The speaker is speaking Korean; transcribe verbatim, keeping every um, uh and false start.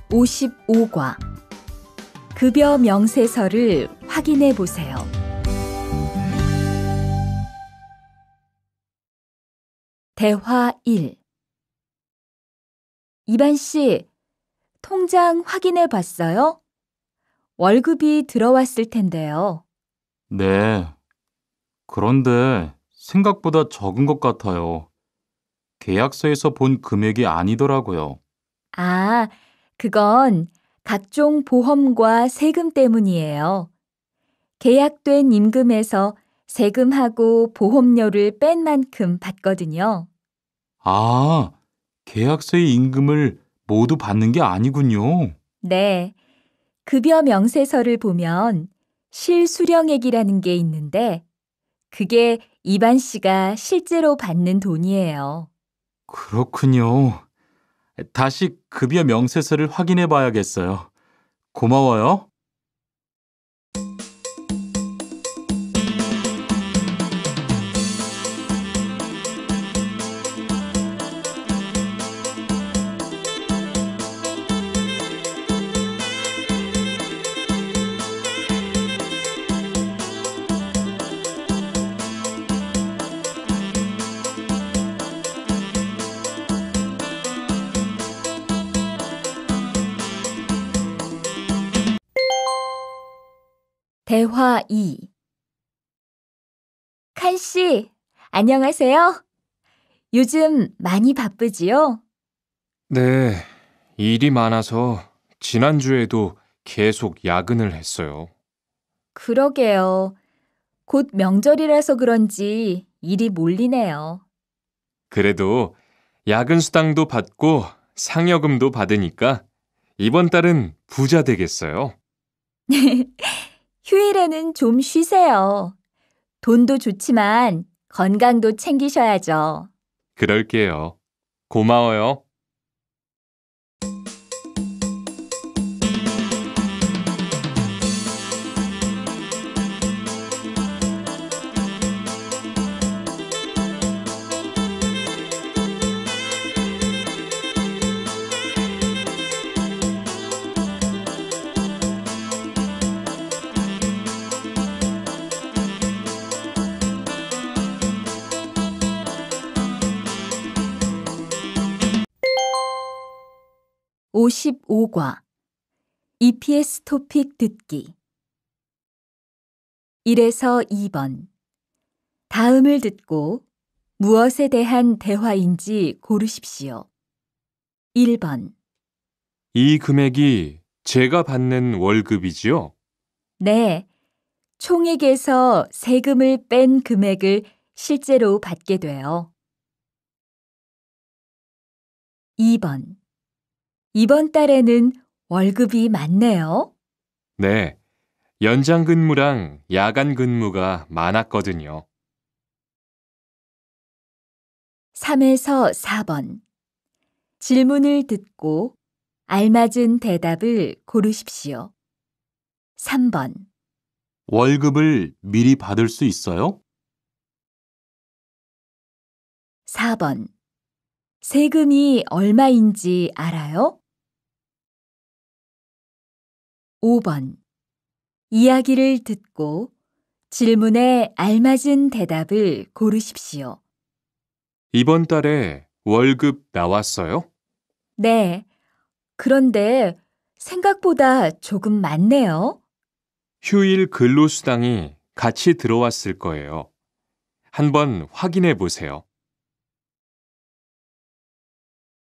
오십오 과 급여 명세서를 확인해 보세요. 대화 일. 이반 씨, 통장 확인해 봤어요? 월급이 들어왔을 텐데요. 네. 그런데 생각보다 적은 것 같아요. 계약서에서 본 금액이 아니더라고요. 아, 그건 각종 보험과 세금 때문이에요. 계약된 임금에서 세금하고 보험료를 뺀 만큼 받거든요. 아, 계약서의 임금을 모두 받는 게 아니군요. 네, 급여 명세서를 보면 실수령액이라는 게 있는데 그게 이반 씨가 실제로 받는 돈이에요. 그렇군요. 다시 급여 명세서를 확인해 봐야겠어요. 고마워요. 대화 이. 칸 씨, 안녕하세요. 요즘 많이 바쁘지요? 네, 일이 많아서 지난주에도 계속 야근을 했어요. 그러게요. 곧 명절이라서 그런지 일이 몰리네요. 그래도 야근 수당도 받고 상여금도 받으니까 이번 달은 부자 되겠어요. 휴일에는 좀 쉬세요. 돈도 좋지만 건강도 챙기셔야죠. 그럴게요. 고마워요. 오십오 과 이피에스 토픽 듣기 일에서 이 번. 다음을 듣고 무엇에 대한 대화인지 고르십시오. 일 번. 이 금액이 제가 받는 월급이지요? 네, 총액에서 세금을 뺀 금액을 실제로 받게 돼요. 이 번. 이번 달에는 월급이 많네요. 네, 연장 근무랑 야간 근무가 많았거든요. 삼에서 사 번. 질문을 듣고 알맞은 대답을 고르십시오. 삼 번. 월급을 미리 받을 수 있어요? 사 번. 세금이 얼마인지 알아요? 오 번. 이야기를 듣고 질문에 알맞은 대답을 고르십시오. 이번 달에 월급 나왔어요? 네. 그런데 생각보다 조금 많네요. 휴일 근로수당이 같이 들어왔을 거예요. 한번 확인해 보세요.